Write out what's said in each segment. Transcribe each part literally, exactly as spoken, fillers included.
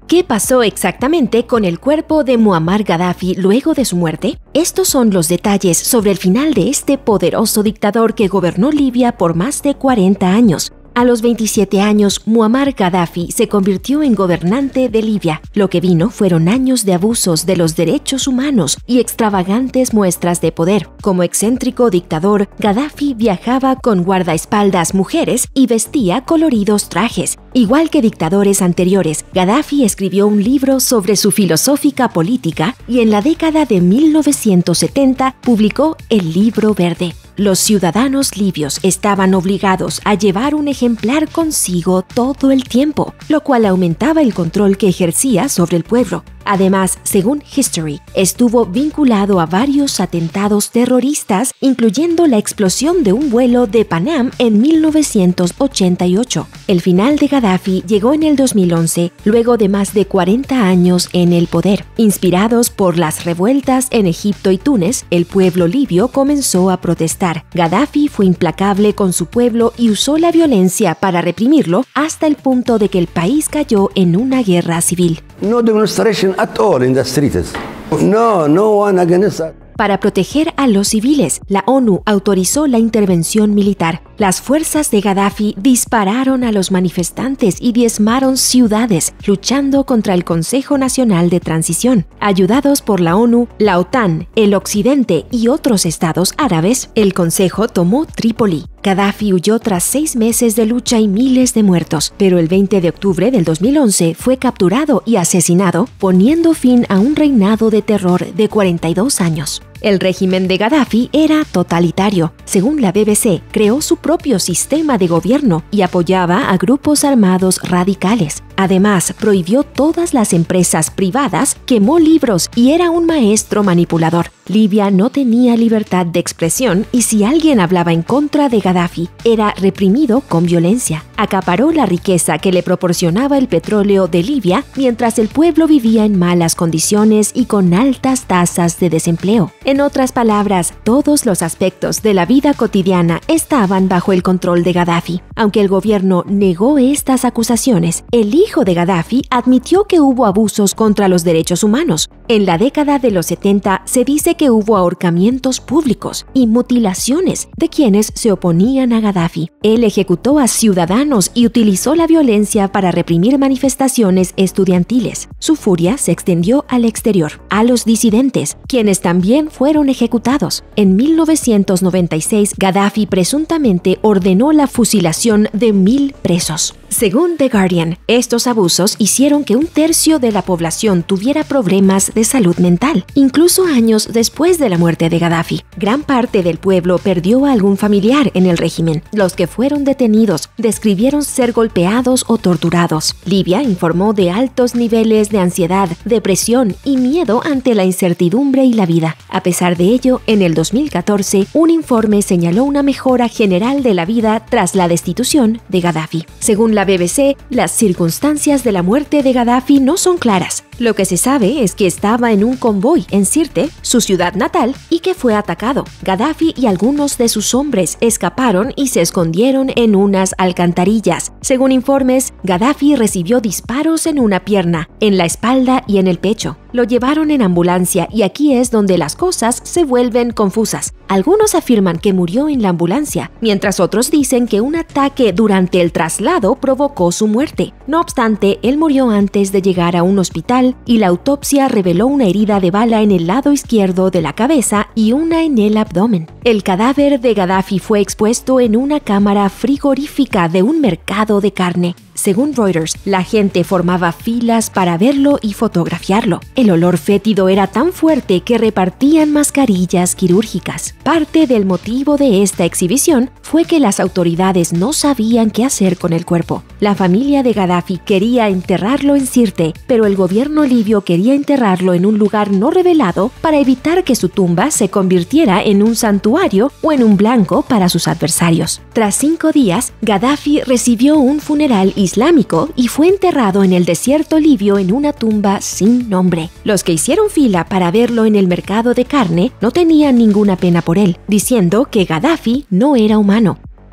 ¿Qué pasó exactamente con el cuerpo de Muammar Gaddafi luego de su muerte? Estos son los detalles sobre el final de este poderoso dictador que gobernó Libia por más de cuarenta años. A los veintisiete años, Muammar Gaddafi se convirtió en gobernante de Libia. Lo que vino fueron años de abusos de los derechos humanos y extravagantes muestras de poder. Como excéntrico dictador, Gaddafi viajaba con guardaespaldas mujeres y vestía coloridos trajes. Igual que dictadores anteriores, Gaddafi escribió un libro sobre su filosófica política y en la década de mil novecientos setenta publicó el Libro Verde. Los ciudadanos libios estaban obligados a llevar un ejemplar consigo todo el tiempo, lo cual aumentaba el control que ejercía sobre el pueblo. Además, según History, estuvo vinculado a varios atentados terroristas, incluyendo la explosión de un vuelo de Pan Am en mil novecientos ochenta y ocho. El final de Gaddafi llegó en el dos mil once, luego de más de cuarenta años en el poder. Inspirados por las revueltas en Egipto y Túnez, el pueblo libio comenzó a protestar. Gaddafi fue implacable con su pueblo y usó la violencia para reprimirlo hasta el punto de que el país cayó en una guerra civil. No demonstration at all in the streets. No, no one against us. Para proteger a los civiles, la ONU autorizó la intervención militar. Las fuerzas de Gaddafi dispararon a los manifestantes y diezmaron ciudades, luchando contra el Consejo Nacional de Transición. Ayudados por la ONU, la OTAN, el Occidente y otros estados árabes, el Consejo tomó Trípoli. Gaddafi huyó tras seis meses de lucha y miles de muertos, pero el veinte de octubre del dos mil once fue capturado y asesinado, poniendo fin a un reinado de terror de cuarenta y dos años. El régimen de Gaddafi era totalitario. Según la B B C, creó su propio sistema de gobierno y apoyaba a grupos armados radicales. Además, prohibió todas las empresas privadas, quemó libros y era un maestro manipulador. Libia no tenía libertad de expresión y si alguien hablaba en contra de Gaddafi, era reprimido con violencia. Acaparó la riqueza que le proporcionaba el petróleo de Libia mientras el pueblo vivía en malas condiciones y con altas tasas de desempleo. En otras palabras, todos los aspectos de la vida cotidiana estaban bajo el control de Gaddafi. Aunque el gobierno negó estas acusaciones, el hijo de Gaddafi admitió que hubo abusos contra los derechos humanos. En la década de los setenta se dice que hubo ahorcamientos públicos y mutilaciones de quienes se oponían a Gaddafi. Él ejecutó a ciudadanos y utilizó la violencia para reprimir manifestaciones estudiantiles. Su furia se extendió al exterior, a los disidentes, quienes también fueron ejecutados. En mil novecientos noventa y seis, Gaddafi presuntamente ordenó la fusilación de mil presos. Según The Guardian, estos abusos hicieron que un tercio de la población tuviera problemas de salud mental, incluso años después de la muerte de Gaddafi. Gran parte del pueblo perdió a algún familiar en el régimen. Los que fueron detenidos describieron ser golpeados o torturados. Libia informó de altos niveles de ansiedad, depresión y miedo ante la incertidumbre y la vida. A pesar de ello, en el dos mil catorce, un informe señaló una mejora general de la vida tras la destitución de Gaddafi. Según la B B C, las circunstancias de la muerte de Gaddafi no son claras. Lo que se sabe es que estaba en un convoy en Sirte, su ciudad natal, y que fue atacado. Gaddafi y algunos de sus hombres escaparon y se escondieron en unas alcantarillas. Según informes, Gaddafi recibió disparos en una pierna, en la espalda y en el pecho. Lo llevaron en ambulancia y aquí es donde las cosas se vuelven confusas. Algunos afirman que murió en la ambulancia, mientras otros dicen que un ataque durante el traslado provocó su muerte. No obstante, él murió antes de llegar a un hospital y la autopsia reveló una herida de bala en el lado izquierdo de la cabeza y una en el abdomen. El cadáver de Gaddafi fue expuesto en una cámara frigorífica de un mercado de carne. Según Reuters, la gente formaba filas para verlo y fotografiarlo. El olor fétido era tan fuerte que repartían mascarillas quirúrgicas. Parte del motivo de esta exhibición fue que las autoridades no sabían qué hacer con el cuerpo. La familia de Gaddafi quería enterrarlo en Sirte, pero el gobierno libio quería enterrarlo en un lugar no revelado para evitar que su tumba se convirtiera en un santuario o en un blanco para sus adversarios. Tras cinco días, Gaddafi recibió un funeral islámico y fue enterrado en el desierto libio en una tumba sin nombre. Los que hicieron fila para verlo en el mercado de carne no tenían ninguna pena por él, diciendo que Gaddafi no era humano.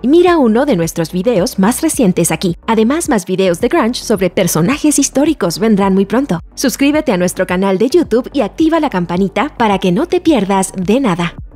Mira uno de nuestros videos más recientes aquí. Además, más videos de grunge sobre personajes históricos vendrán muy pronto. Suscríbete a nuestro canal de YouTube y activa la campanita para que no te pierdas de nada.